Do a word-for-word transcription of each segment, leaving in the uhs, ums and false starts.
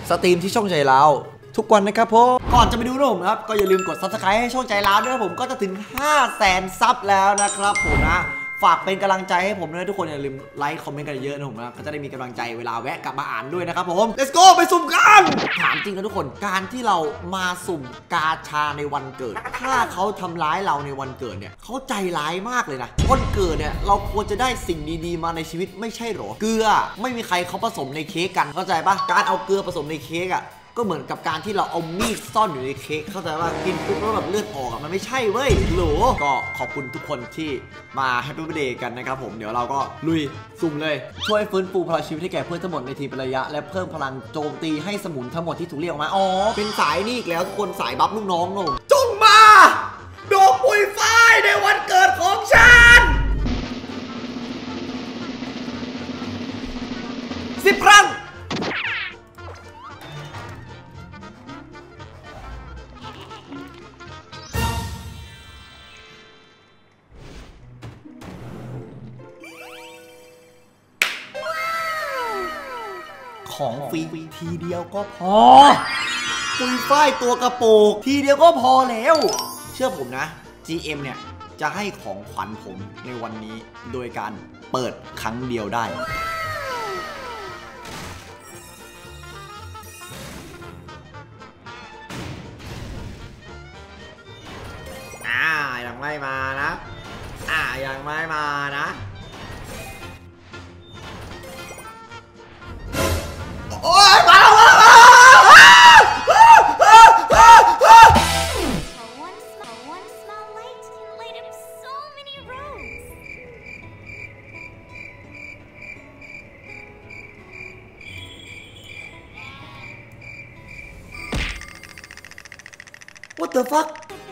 สตรีมที่ช่องใจเราทุกวันนะครับผมก่อนจะไปดูนะผมครับก็อย่าลืมกด ซับสไครบ์ ให้ช่องใจเราด้วยนะผมก็จะถึง ห้าแสน ซับแล้วนะครับผมนะฝากเป็นกำลังใจให้ผมด้วยทุกคนอย่าลืมไลค์คอมเมนต์กันเยอะนะผมนะก็จะได้มีกำลังใจเวลาแวะกลับมาอ่านด้วยนะครับผม let's go ไปสุ่มกันถามจริงนะทุกคนการที่เรามาสุ่มกาชาในวันเกิดถ้าเขาทำร้ายเราในวันเกิดเนี่ยเขาใจร้ายมากเลยนะวันเกิดเนี่ยเราควรจะได้สิ่งดีๆมาในชีวิตไม่ใช่หรอเกลือไม่มีใครเขาผสมในเค้กกันเข้าใจปะการเอาเกลือผสมในเค้กอ่ะก็เหมือนกับการที่เราเอามีดซ่อนอยู่ในเค้กเข้าใจว่ากินปุ๊บแล้วแบบเลือดออกมันไม่ใช่เว้ยหรอก็ขอบคุณทุกคนที่มาแฮปปี้เบิร์ธเดย์กันนะครับผมเดี๋ยวเราก็ลุยสุ่มเลยช่วยฟื้นฟูพลังชีวิตให้แก่เพื่อนทั้งหมดในทีมเป็นระยะและเพิ่มพลังโจมตีให้สมุนทั้งหมดที่ถูกเรียกออกมาอ๋อเป็นสายนี่อีกแล้วทุกคนสายบัฟลูกน้องลงจงมาดอกปุยฝ้ายในวันเกิดของฉันสิบครั้งของฟรีทีเดียวก็พอปุยฝ้ายตัวกระโปงทีเดียวก็พอแล้วเชื่อผมนะ จี เอ็ม เนี่ยจะให้ของขวัญผมในวันนี้โดยการเปิดครั้งเดียวได้อ่ายังไม่มานะอ่ายังไม่มานะโอ้ยมาแล้วมาแล้ว What the fuck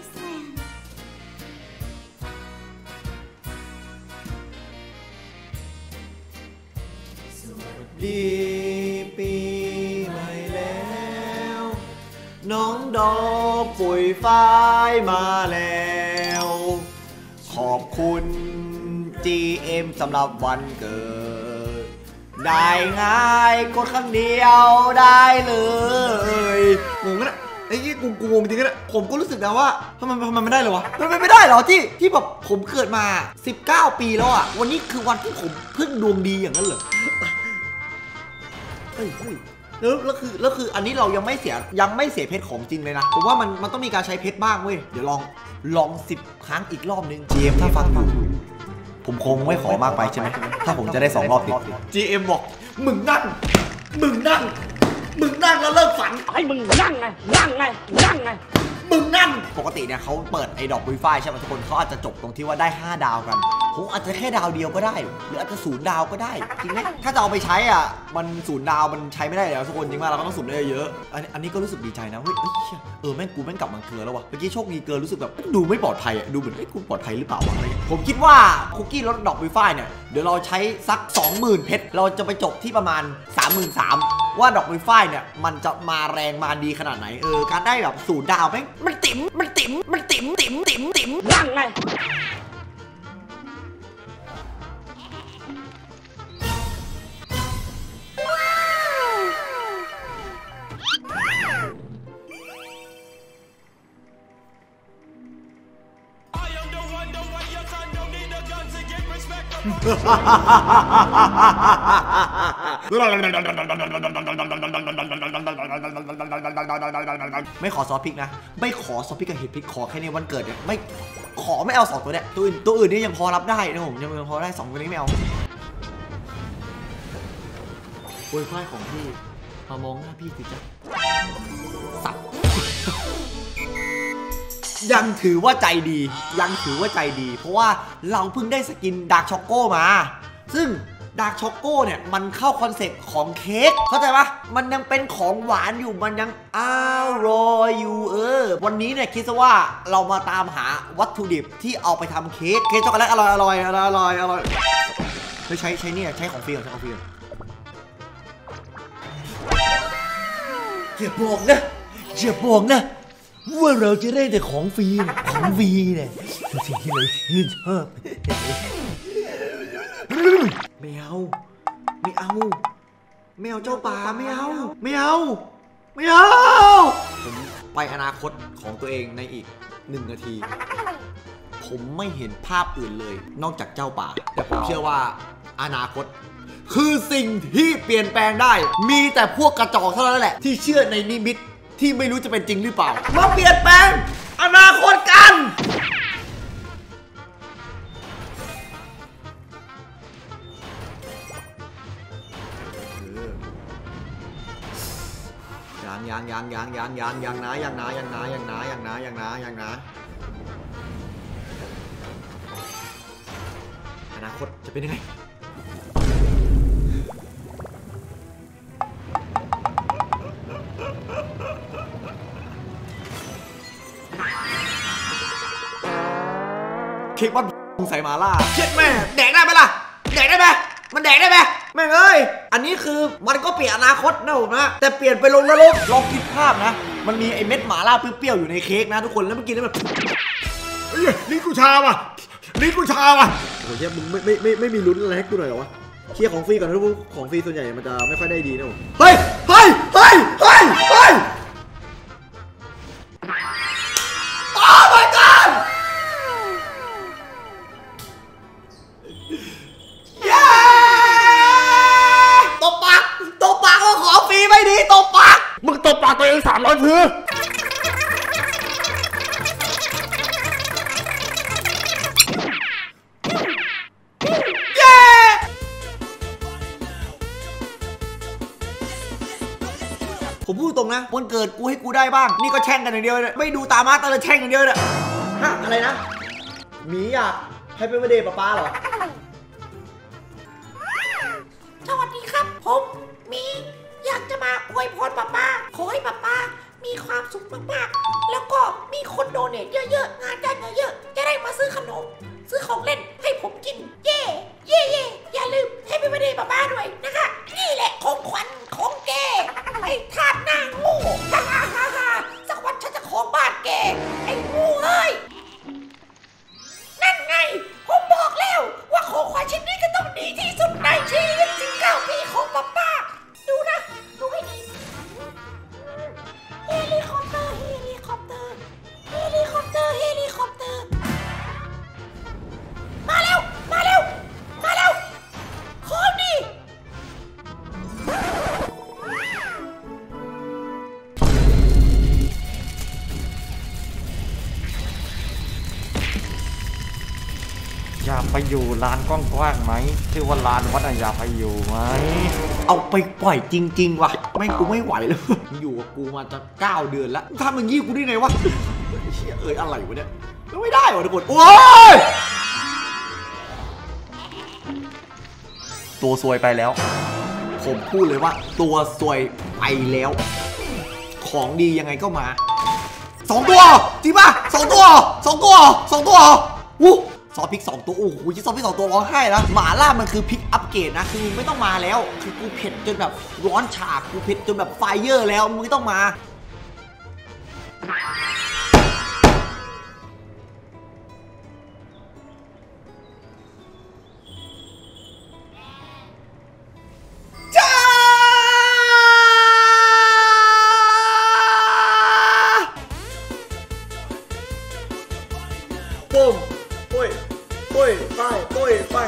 ดีปีใหม่แล้วน้องดอกปุยฝ้ายมาแล้วขอบคุณ จี เอ็ม สำหรับวันเกิดได้ง่ายกดครั้งเดียวได้เลยงงนะไอ้ยี่กูกูงงจริงนะผมก็รู้สึกนะว่าทำไมทำไมไม่ได้เลยวะมันไม่ได้หรอที่ที่แบบผมเกิดมาสิบเก้าปีแล้วอ่ะวันนี้คือวันที่ผมเพิ่งดวงดีอย่างนั้นเหรอเฮ้ยแล้วแล้วคือแล้วคืออันนี้เรายังไม่เสียยังไม่เสียเพชรของจริงเลยนะผมว่ามันมันต้องมีการใช้เพชรบ้างเว้ยเดี๋ยวลองลองสิบครั้งอีกรอบนึง จี เอ็ม ถ้าฟังอยู่ผมคงไม่ขอมากไปใช่ไหมถ้าผมจะได้สองรอบติด จี เอ็ม บอกมึงนั่งมึงนั่งมึงนั่งแล้วเลิกฝันให้มึงนั่งไงนั่งไงนั่งไงมึงนั่งปกติเนี่ยเขาเปิดไอ้ดอกปุยฝ้ายใช่ไหมทุกคนเขาอาจจะจบตรงที่ว่าได้ห้าดาวกันผมอาจจะแค่ดาวเดียวก็ได้หรืออาจจะศูนย์ดาวก็ได้จริงไหมถ้าจะเอาไปใช้อ่ะมันศูนย์ดาวมันใช้ไม่ได้แล้วทุกคนจริงมากเราก็ต้องสุ่มได้เยอะอันอันนี้ก็รู้สึกดีใจนะเฮ้ยเออแม่งกูแม่งกลับมาเกินแล้ววะเมื่อกี้โชคดีเกินรู้สึกแบบดูไม่ปลอดภัยอ่ะดูเหมือนไอ้กูปลอดภัยหรือเปล่าวะอะไรผมคิดว่าคุกกี้รสดอกปุยฝ้ายเนี่ยเดี๋ยวเราใช้สัก สองหมื่น เพชรเราจะไปจบที่ประมาณ สามหมื่นสามพัน ว่าดอกปุยฝ้ายเนี่ยมันจะมาแรงมาดีขนาดไหนเออการได้แบบศูนย์ดาวแม่งมันติ๋มมันติ๋มมันติ๋มติ๋มติ๋มติ๋มนั่งไงไม่ขอซอสพริกนะไม่ขอซอสพริกกับเห็ดพริกขอแค่ในวันเกิดเนี่ยไม่ขอไม่เอาสองตัวเนี่ยตัวอื่นตัวอื่นนี่ยังพอรับได้นะผมยังพอได้สองตัวนี้ไม่เอาโวยฝ้ายของพี่มามองหน้าพี่สิจ๊ะสับยังถือว่าใจดียังถือว่าใจดีเพราะว่าเราเพิ่งได้สกินดาร์กช็อกโก้มาซึ่งดาร์กช็อกโก้เนี่ยมันเข้าคอนเซ็ปต์ของเค้กเข้าใจปะมันยังเป็นของหวานอยู่มันยังอร่อยอยู่เออวันนี้เนี่ยคิดซะว่าเรามาตามหาวัตถุดิบที่เอาไปทำเค้กเค้กช็อกโกแลตอร่อยอร่อยอร่อยอร่อยอร่อยไม่ใช้ใช้เนี่ยใช้ของฟรีใช้ของฟรีอย่าบอกนะอย่าบอกนะว่าเราจะได้แต่ของฟรีของฟรีเนี่ยสิ่งที่เราชื่นชอบไม่เอาไม่เอาไม่เอาเจ้าป่าไม่เอาไม่เอาไม่เอาผมไปอนาคตของตัวเองในอีกหนึ่งนาทีผมไม่เห็นภาพอื่นเลยนอกจากเจ้าป่าแต่ผมเชื่อว่าอนาคตคือสิ่งที่เปลี่ยนแปลงได้มีแต่พวกกระจอกเท่านั้นแหละที่เชื่อในนิมิตที่ไม่รู้จะเป็นจริงหรือเปล่ามาเปลี่ยนแปลงอนาคตกันยังยังยังยังยังยังยังนะยังนะยังนะยังนะยังนะยังนะยังนะอนาคตจะเป็นยังไงเค้กบ้านใส่มาล่าเช็ดแม่แดกได้ไหมล่ะแดกได้ไหมมันแดกได้ไหมแม่งเอ้ยอันนี้คือมันก็เปลี่ยนอนาคตนะผมนะแต่เปลี่ยนไปลงนรกลองคิดภาพนะมันมีไอ้เม็ดหมาล่าเปรี้ยวๆอยู่ในเค้กนะทุกคนแล้วมันกินแล้วแบบลิ้นกูชาว่ะลิ้นกูชาว่ะโอ้ยมึงไม่ไม่ไม่ไม่มีลุ้นอะไรให้กูหน่อยเหรอวะเคลียร์ของฟรีก่อนนะทุกของฟรีส่วนใหญ่มันจะไม่ค่อยได้ดีนะผมเฮ้ยเฮ้ยเฮ้ยเฮ้ยเฮ้ยโอ้ my godตบปากตบปากว่าขอฟรีไม่ดีตบปากมึงตบปากตัวเองสามร้อยพื้นเย้ผมพูดตรงนะวันเกิดกูให้กูได้บ้างนี่ก็แช่งกันอย่างเดียวเลยไม่ดูตามาตาเลยแช่งอย่างเดียวเลยฮะอะไรนะหมีอ่ะให้เป็นวันเดย์ป้าป้าเหรอสวัสดีครับผมมีอยากจะมาอวยพรป้าป้าขอให้ป้าป้ามีความสุขมากๆแล้วก็มีคนโดเนทเยอะๆงานได้เยอะๆจะได้มาซื้อขนมซื้อของเล่นให้ผมกินเย่เย่เย่อย่าลืมให้เป็นวันเดย์ป้าป้าด้วยนะคะนี่แหละของขวัญของแกไอ้ทาสหน้าโง่ฮ่าฮ่าฮ่าฮ่าสักวันฉันจะขอบ้านแกไอ้งูเอ้ยนั่นไงผมบอกแล้วว่าของขวัญชิ้นนี้ก็ต้องดีที่สุดในชีวิตสิบเก้าปีของป้าป้าดูนะดูให้ดีเฮลิคอปเตอร์เฮลิคอปเตอร์เฮลิคอปเตอร์เฮลิคอปเตอร์มาเร็วมาเร็วมาเร็วของดีอยากไปอยู่ลานกว้างๆไหมชื่อว่าลานวัดอยากไปอยู่ไหมเอาไปปล่อยจริงๆว่ะไม่กูไม่ไหวเลยมึงอยู่กับกูมาจะเก้าเดือนแล้วทำอย่างงี้กูได้ไงวะเชี่ยเอ้ยอะไรวะเนี่ยไม่ได้วะทุกคนโอ้ยตัวซวยไปแล้วผมพูดเลยว่าตัวซวยไปแล้วของดียังไงก็มาสองตัวจริงป่ะสองตัวสองตัวสองตัววู้ซอสพริกสองตัวโอ้โหซอสพริกสองตัวร้องไห้นะหม่าล่ามันคือพริกอัปเกรดนะคือไม่ต้องมาแล้วคือกูเผ็ดจนแบบร้อนฉากกูเผ็ดจนแบบไฟเยอร์แล้วมึงไม่ต้องมาจ้าปุ้มปุ้ยปุ้ยไปปุ้ยไป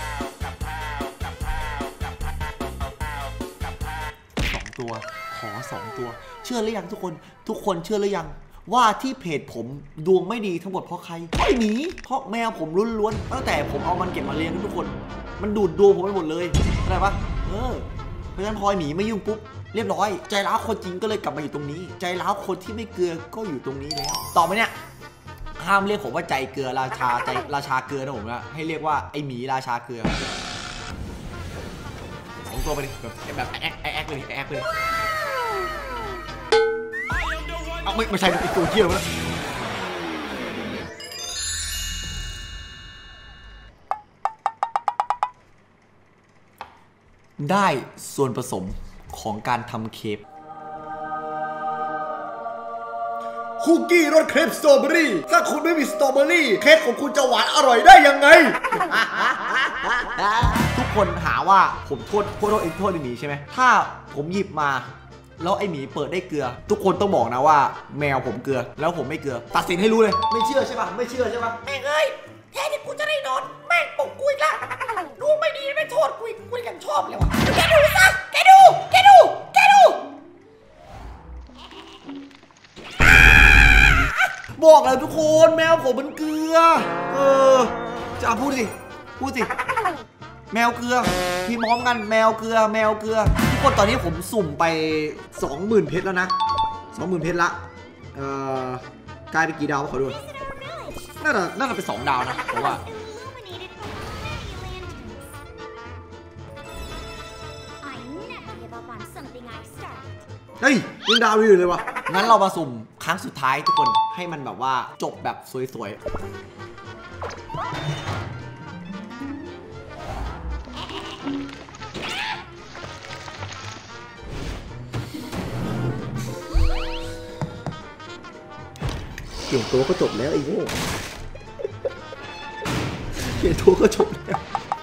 สองตัวขอสองตัวเชื่อหรือยังทุกคนทุกคนเชื่อหรือยังว่าที่เพจผมดวงไม่ดีทั้งหมดเพราะใครเพราะหมีเพราะแมวผมล้วนๆตั้งแต่ผมเอามันเก็บมาเลี้ยงทุกคนมันดูดดวงผมไปหมดเลยเข้าใจปะเออเพราะฉะนั้นพอหมีไม่ยุ่งปุ๊บเรียบร้อยใจร้าวคนจริงก็เลยกลับมาอยู่ตรงนี้ใจร้าวคนที่ไม่เกลือก็อยู่ตรงนี้แล้วต่อไปเนี่ยห้ามเรียกผมว่าใจเกลือราชาใจราชาเกลือนะผมนะให้เรียกว่าไอหมีราชาเกลือสองตัวไปดิแบบแบบแอ๊กแอ๊กเลยแอ๊กเลยเอาไม่ไม่ใช่อีกตัวเที่ยวแล้วได้ส่วนผสมของการทำเคปคุกกี้รสเครปสตรอเบอรี่ถ้าคุณไม่มีสตรอเบอรี่เค้กของคุณจะหวานอร่อยได้ยังไง ทุกคนหาว่าผมโทษโทษเองโทษหมีใช่ไหมถ้าผมหยิบมาแล้วไอหมีเปิดได้เกลือ ทุกคนต้องบอกนะว่าแมวผมเกลือแล้วผมไม่เกลือตัดสินให้รู้เลยไม่เชื่อใช่ปะไม่เชื่อใช่ปะแม่งเอ้ยแทนที่กูจะได้นอนแม่งปลุกกูอีกแล้วดูไม่ดีไม่โทษกูอีกกูยังชอบเลยวะแกดูซะแกดูแกดูแกดูบอกแล้วทุกคนแมวผมมันเกลือเออจะพูดสิพูดสิแมวเกลือพี่มองกันแมวเกลือแมวเกลือทุกคนตอนนี้ผมสุ่มไป สองหมื่น เพชรแล้วนะ สองหมื่น เพชรละเอ่อกลายเป็นกี่ดาวขอดูน่าจะน่าจะเป็นสองดาวนะเพราะว่าเฮ้ยยังดาวอยู่เลยวะงั้นเรามาสุ่มครั้งสุดท้ายทุกคนให้มันแบบว่าจบแบบสวยๆเปลี่ยนตัวก็จบแล้วไอ้โง่เปลี่ยนตัวก็จบแล้ว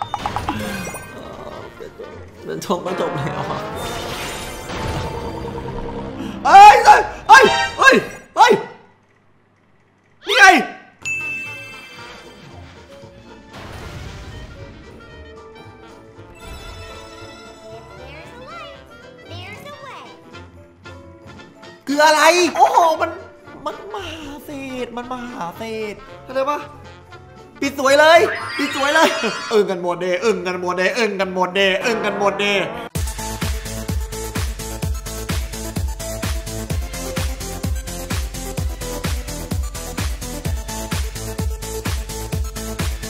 เปลี่ยนตัวก็จบแล้วเฮ้ยเฮ้ยเฮ้ยเฮ้ยนี่ไงคืออะไรโอ้โหมันมันมาเศษมันมาหาเศษเข้าใจปะปิดสวยเลยปิดสวยเลยเอิงกันหมดเดเอิงกันหมดเดเอิงกันหมดเดเอิงกันหมดเด